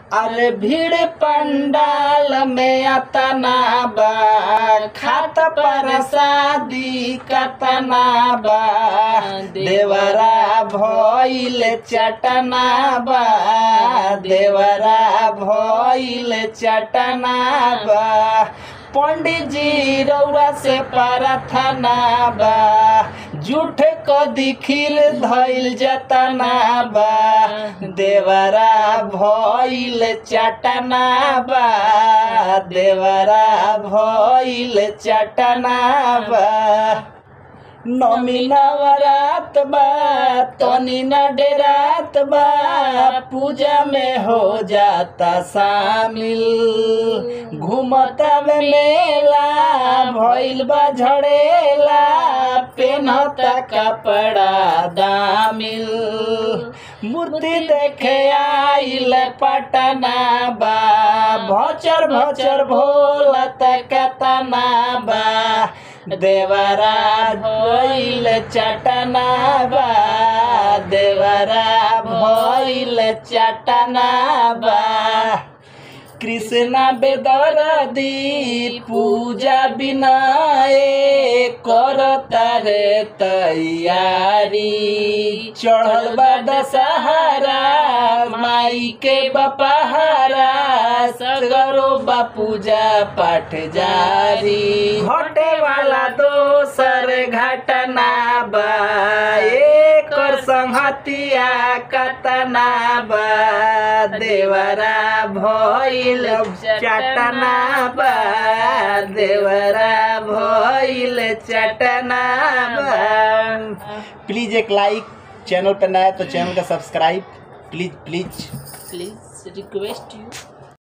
अरे भीड़ पंडाल में अतना बा, खात प्रसादी कतना बा, देवरा भइल चटना बा, देवरा भइल चटना बा। पंडित जी रउरा से प्रार्थना बा, झूठ को दिखिल धइल जतना बा, देवरा भइल चटना बा, देवरा भइल चटना बा। नमी नवरात बा तनी न डेरात बा, पूजा में हो जाता शामिल, घूमता में मेला भइल बा झड़ेला, पेनहता कपड़ा दामिल, मूर्ति देखे आइल पटना बा, भचर भचर भोलत कतना बा, देवरा भइल चटना बा, देवरा भइल चटना बा। कृष्णा बेदर्दी पूजा बिनाए करता रे तैयारी, चढ़ल बा दशहरा माई के बपहारा, सगरो बा पूजा पाठ जारी, घटे वाला दोसर घटना बा, एकर संहतिया कतना बा, देवरा भइल चटना बा, देवरा भइल चटना बा। प्लीज एक लाइक, चैनल पर नया तो चैनल का subscribe please please request you.